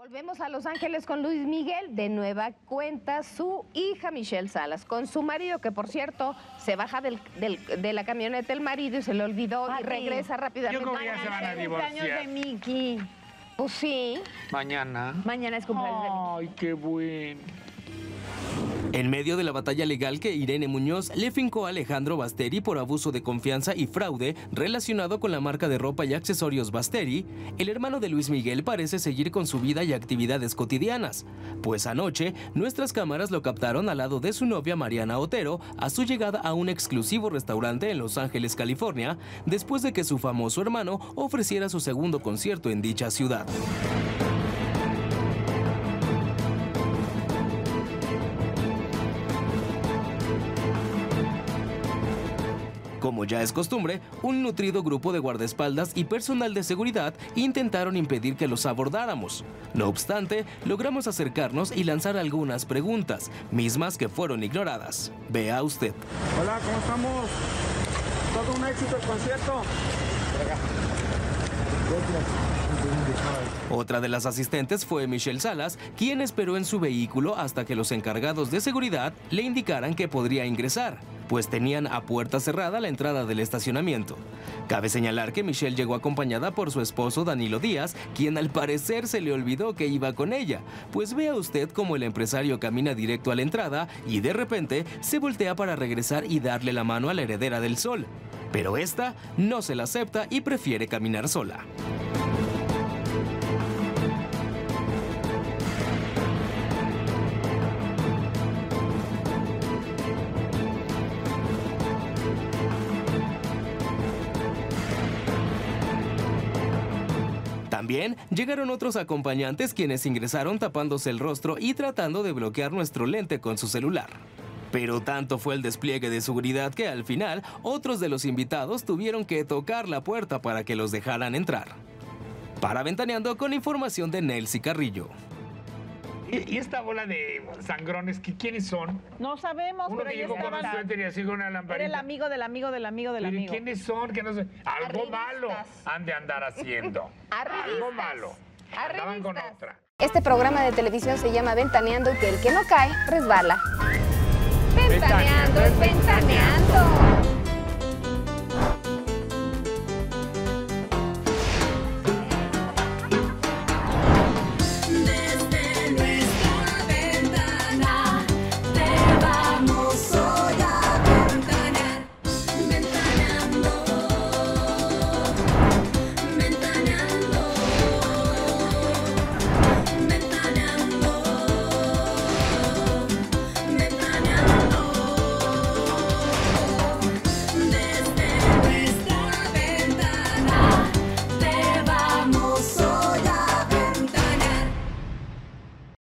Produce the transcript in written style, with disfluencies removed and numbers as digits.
Volvemos a Los Ángeles con Luis Miguel. De nueva cuenta su hija Michelle Salas con su marido, que por cierto se baja de la camioneta el marido y se le olvidó y regresa rápidamente. Yo creo que ya se van a divorciar. Cumpleaños de Miki. Pues sí. Mañana. Mañana es cumpleaños de Miki. Ay, qué bueno. En medio de la batalla legal que Irene Muñoz le fincó a Alejandro Basteri por abuso de confianza y fraude relacionado con la marca de ropa y accesorios Basteri, el hermano de Luis Miguel parece seguir con su vida y actividades cotidianas. Pues anoche, nuestras cámaras lo captaron al lado de su novia Mariana Otero a su llegada a un exclusivo restaurante en Los Ángeles, California, después de que su famoso hermano ofreciera su segundo concierto en dicha ciudad. Como ya es costumbre, un nutrido grupo de guardaespaldas y personal de seguridad intentaron impedir que los abordáramos. No obstante, logramos acercarnos y lanzar algunas preguntas, mismas que fueron ignoradas. Vea usted. Hola, ¿cómo estamos? Todo un éxito el concierto. Otra de las asistentes fue Michelle Salas, quien esperó en su vehículo hasta que los encargados de seguridad le indicaran que podría ingresar, pues tenían a puerta cerrada la entrada del estacionamiento. Cabe señalar que Michelle llegó acompañada por su esposo Danilo Díaz, quien al parecer se le olvidó que iba con ella, pues vea usted cómo el empresario camina directo a la entrada y de repente se voltea para regresar y darle la mano a la heredera del Sol. Pero esta no se la acepta y prefiere caminar sola. También llegaron otros acompañantes quienes ingresaron tapándose el rostro y tratando de bloquear nuestro lente con su celular. Pero tanto fue el despliegue de seguridad que al final otros de los invitados tuvieron que tocar la puerta para que los dejaran entrar. Para Ventaneando, con información de Nelcy Carrillo. ¿Y esta bola de sangrones, quiénes son? No sabemos, Uno pero que ya llegó con un estaban. suéter y así con una lamparita. Era el amigo del amigo del amigo del Pero amigo. ¿quiénes son? Que no sé. Algo Arribistas. malo han de andar haciendo. Algo malo. Andaban con otra. Este programa de televisión se llama Ventaneando y que el que no cae resbala. Ventaneando es ventaneando.